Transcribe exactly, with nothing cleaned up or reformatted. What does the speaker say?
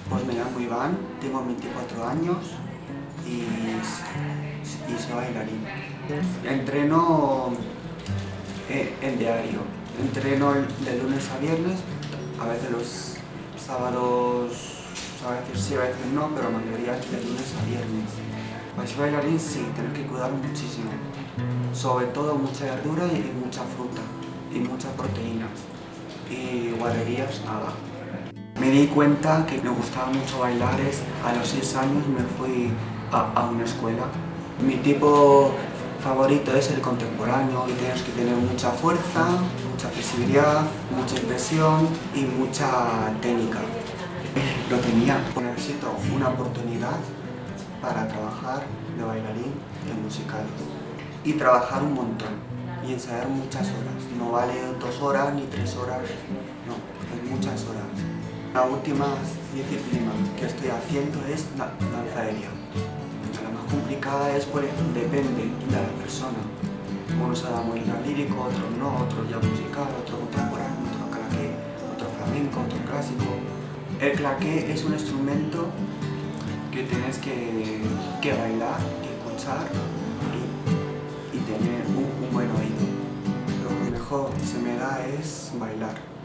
Pues me llamo Iván, tengo veinticuatro años y, y soy bailarín. Entreno en, en diario, entreno de lunes a viernes, a veces los sábados, a veces sí, a veces no, pero la mayoría es de lunes a viernes. Para ser bailarín sí, tienes que cuidar muchísimo, sobre todo mucha verdura y mucha fruta y muchas proteínas y guarrerías nada. Me di cuenta que me gustaba mucho bailar, es a los seis años me fui a, a una escuela. Mi tipo favorito es el contemporáneo y tienes que tener mucha fuerza, mucha flexibilidad, mucha expresión y mucha técnica. Lo tenía, necesito una oportunidad para trabajar de bailarín en musicales y trabajar un montón y ensayar muchas horas. No vale dos horas ni tres horas, no, es muchas horas. La última disciplina que estoy haciendo es la danza aérea. La más complicada es, por ejemplo, depende de la persona. Unos se da muy lírico, otros no, otros ya musical, otro contemporáneo, otro claqué, otro flamenco, otro clásico. El claqué es un instrumento que tienes que, que bailar, que escuchar y, y tener un, un buen oído. Lo que mejor se me da es bailar.